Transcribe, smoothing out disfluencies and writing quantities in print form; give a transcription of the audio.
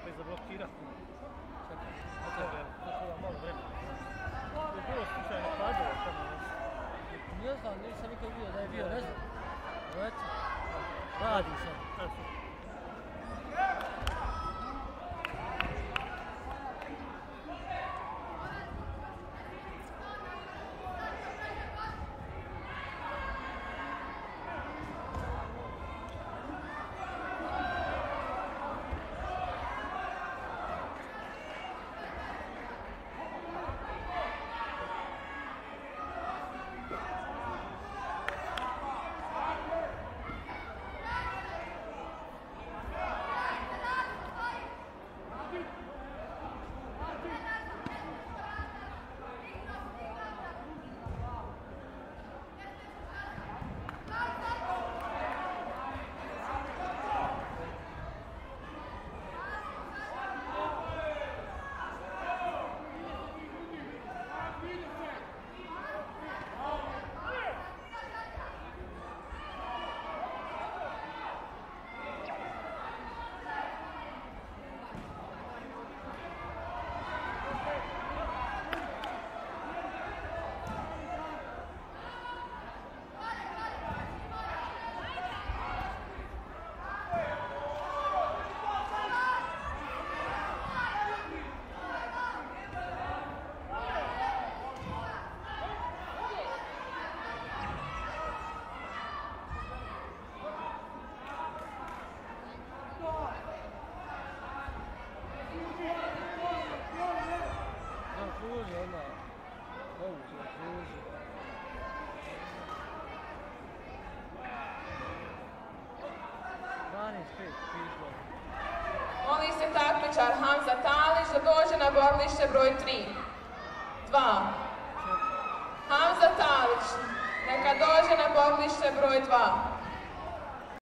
pa i zablokirati. Tako da malo vremena. Je bilo slučajno padalo tamo. Ne znam, nisam nikad vidio da je bio, ne znam. Eto, radi sad. Moli se takmičar Hamza Talić da dođe na borilište broj 3. 2. Hamza Talić, neka dođe na borilište broj 2.